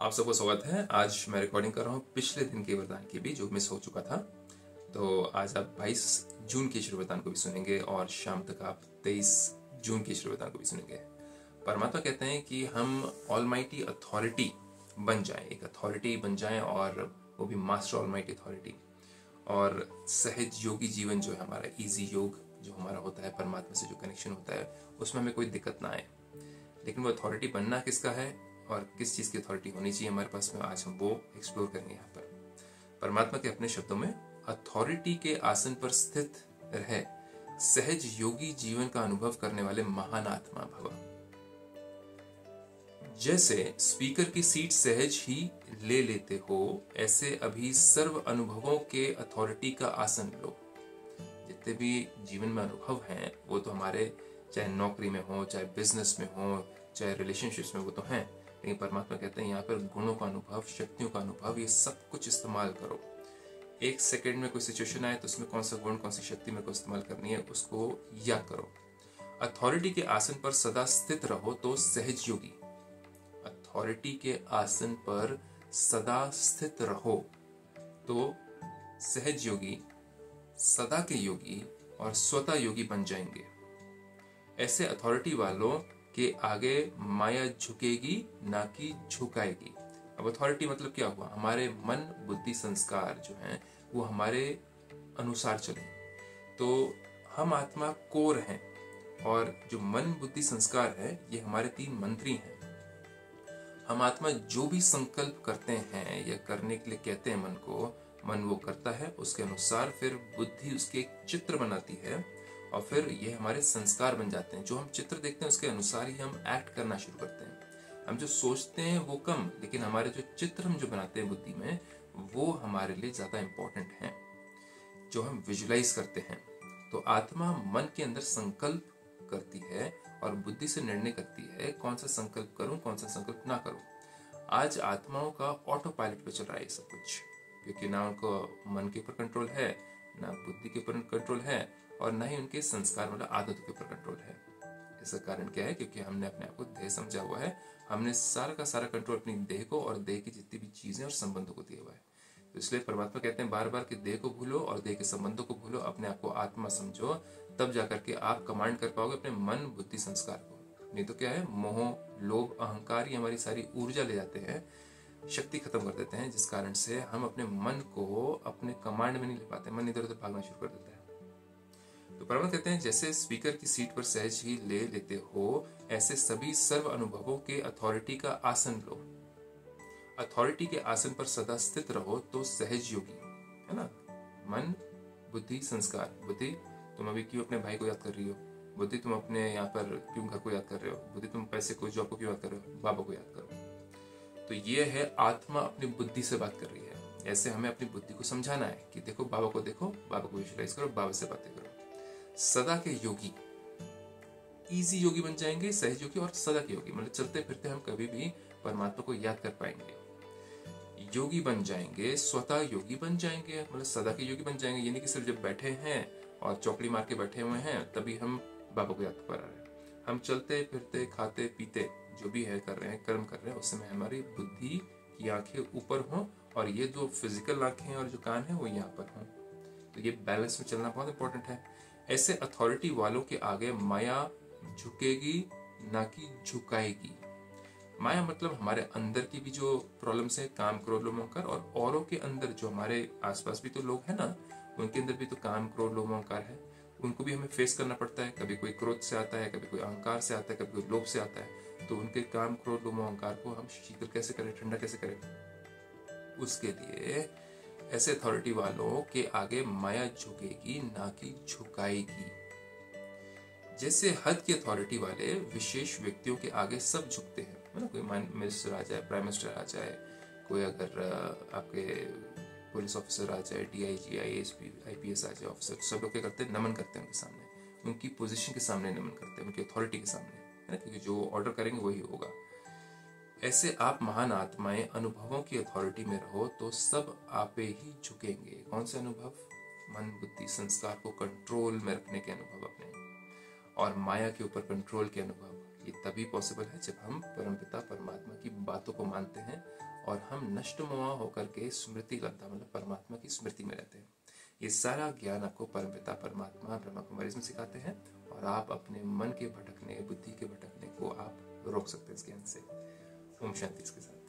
आप सबको स्वागत है। आज मैं रिकॉर्डिंग कर रहा हूँ पिछले दिन के वरदान की भी, जो मिस हो चुका था। तो आज आप 22 जून के ईश्वर वरदान को भी सुनेंगे और शाम तक आप 23 जून के ईश्वर वरदान को भी सुनेंगे। परमात्मा कहते हैं कि हम ऑलमाइटी अथॉरिटी बन जाएं, एक अथॉरिटी बन जाएं, और वो भी मास्टर ऑलमाइटी अथॉरिटी। और सहज योगी जीवन जो है हमारा, इजी योग जो हमारा होता है, परमात्मा से जो कनेक्शन होता है, उसमें हमें कोई दिक्कत ना आए। लेकिन वो अथॉरिटी बनना किसका है और किस चीज़ की अथॉरिटी होनी चाहिए हमारे पास में, आज हम वो एक्सप्लोर करेंगे यहाँ पर। परमात्मा के अपने शब्दों में, अथॉरिटी के आसन पर स्थित रहे सहज योगी जीवन का अनुभव करने वाले महान आत्मा भव। जैसे स्पीकर की सीट सहज ही ले लेते हो, ऐसे अभी सर्व अनुभवों के अथॉरिटी का आसन लो। जितने भी जीवन में अनुभव हैं वो तो हमारे, चाहे नौकरी में हो, चाहे बिजनेस में हो, चाहे रिलेशनशिप्स में, वो तो हैं। लेकिन परमात्मा कहते हैं यहाँ पर गुणों का अनुभव, शक्तियों का अनुभव, ये सब कुछ इस्तेमाल करो। एक सेकंड में कोई सिचुएशन आए तो उसमें कौन सा गुण, कौन सी शक्ति मेरे को इस्तेमाल करनी है, उसको याद करो। अथॉरिटी के आसन पर सदा स्थित रहो तो सहज योगी। अथॉरिटी के आसन पर सदा स्थित रहो तो सहज योगी, सदा के योगी और स्वतः योगी बन जाएंगे। ऐसे अथॉरिटी वालों के आगे माया झुकेगी ना कि झुकाएगी। अब अथॉरिटी मतलब क्या हुआ? हमारे मन, बुद्धि, संस्कार जो हैं वो हमारे अनुसार चले। तो हम आत्मा कोर हैं और जो मन, बुद्धि, संस्कार है ये हमारे 3 मंत्री हैं। हम आत्मा जो भी संकल्प करते हैं या करने के लिए कहते हैं मन को, मन वो करता है, उसके अनुसार फिर बुद्धि उसके एक चित्र बनाती है और फिर ये हमारे संस्कार बन जाते हैं। जो हम चित्र देखते हैं उसके अनुसार ही हम एक्ट करना शुरू करते हैं। हम जो सोचते हैं वो कम, लेकिन हमारे जो चित्र हम जो बनाते हैं बुद्धि में, वो हमारे लिए ज्यादा इंपॉर्टेंट है, जो हम विजुलाइज करते हैं। तो आत्मा मन के अंदर संकल्प करती है और बुद्धि से निर्णय करती है कौन सा संकल्प करूं, कौन सा संकल्प ना करूं। आज आत्माओं का ऑटो पायलट पे चल रहा है सब कुछ, क्योंकि ना उनको मन के ऊपर कंट्रोल है, ना बुद्धि के ऊपर कंट्रोल है, और ना ही उनके संस्कार मतलब आदतों के ऊपर कंट्रोल है। इसका कारण क्या है? क्योंकि हमने अपने आप को देह समझा हुआ है। हमने सारा का सारा कंट्रोल अपनी देह को और देह की जितनी भी चीजें और संबंधों को दिया हुआ है। तो इसलिए परमात्मा कहते हैं बार बार कि देह को भूलो और देह के संबंधों को भूलो, अपने आप को आत्मा समझो, तब जाकर के आप कमांड कर पाओगे अपने मन, बुद्धि, संस्कार को। नहीं तो क्या है? मोह, लोभ, अहंकार ये हमारी सारी ऊर्जा ले जाते हैं, शक्ति खत्म कर देते हैं, जिस कारण से हम अपने मन को अपने कमांड में नहीं ले पाते। मन इधर उधर भागना शुरू कर देता है। तो परमात्मा कहते हैं जैसे स्पीकर की सीट पर सहज ही ले लेते हो, ऐसे सभी सर्व अनुभवों के अथॉरिटी का आसन लो। अथॉरिटी के आसन पर सदा स्थित रहो तो सहज योगी, है ना? मन, बुद्धि, संस्कार। बुद्धि, तुम अभी क्यों अपने भाई को याद कर रही हो? बुद्धि, तुम अपने यहाँ पर क्यों घर को याद कर रहे हो? बुद्धि, तुम पैसे को, जॉब को क्यों याद कर रहे हो? बाबा को याद करो। तो ये है आत्मा अपनी बुद्धि से बात कर रही है। ऐसे हमें अपनी बुद्धि को समझाना है कि देखो बाबा को, देखो बाबा को विजुलाइज करो, बाबा से बातें करो। सदा के योगी, इजी योगी बन जाएंगे, सहज योगी और सदा के योगी, मतलब चलते फिरते हम कभी भी परमात्मा को याद कर पाएंगे। योगी बन जाएंगे, स्वतः योगी बन जाएंगे, मतलब सदा के योगी बन जाएंगे। यानी कि सिर्फ जब बैठे हैं और चौकड़ी मार के बैठे हुए हैं तभी हम बाबा को याद कर रहे हैं। हम चलते फिरते, खाते पीते, जो भी है कर रहे हैं, कर्म कर रहे हैं, उस समय हमारी बुद्धि की आंखें ऊपर हों और ये जो फिजिकल आंखें और जो कान है वो यहाँ पर हों। तो ये बैलेंस में चलना बहुत इंपॉर्टेंट है। ऐसे अथॉरिटी वालों के आगे माया झुकेगी ना कि झुकाएगी। माया मतलब हमारे अंदर की भी जो प्रॉब्लम्स है, काम, क्रोध, लोभ, अहंकार, और औरों के अंदर जो हमारे आसपास भी तो लोग हैं ना, उनके अंदर भी तो काम, क्रोध, लोभ, अहंकार है। उनको भी हमें फेस करना पड़ता है। कभी कोई क्रोध से आता है, कभी कोई अहंकार से आता है, कभी कोई लोभ से आता है। तो उनके काम, क्रोध, लोभ, अहंकार को हम शीतल कैसे करें, ठंडा कैसे करें? उसके लिए ऐसे अथॉरिटी वालों के आगे माया झुकेगी ना कि झुकाएगी। जैसे हद की अथॉरिटी वाले विशेष व्यक्तियों के आगे सब झुकते हैं, मतलब कोई मिनिस्टर आ जाए, प्राइम मिनिस्टर आ जाए, कोई अगर आपके पुलिस ऑफिसर आ जाए, डीआईजी, आईएएसपी, आईपीएस आ जाए ऑफिसर, सब लोग क्या करते हैं? नमन करते हैं उनके सामने, उनकी पोजीशन के सामने नमन करते हैं, उनकी अथॉरिटी के सामने, है ना? क्योंकि जो ऑर्डर करेंगे वही होगा। ऐसे आप महान आत्माएं अनुभवों की अथॉरिटी में रहो तो सब आपे ही झुकेंगे। कौन से अनुभव? मन, बुद्धि, संस्कार को कंट्रोल में रखने के अनुभव अपने, और माया के ऊपर कंट्रोल के अनुभव। ये तभी पॉसिबल है जब हम परमपिता परमात्मा की बातों को मानते हैं और हम नष्टमोआ होकर के स्मृति लब्धा मतलब परमात्मा की स्मृति में रहते हैं। ये सारा ज्ञान आपको परमपिता परमात्मा ब्रह्मा कुमारी में सिखाते हैं और आप अपने मन के भटकने, बुद्धि के भटकने को आप रोक सकते हैं इस ज्ञान से। ओम शांति इसके साथ।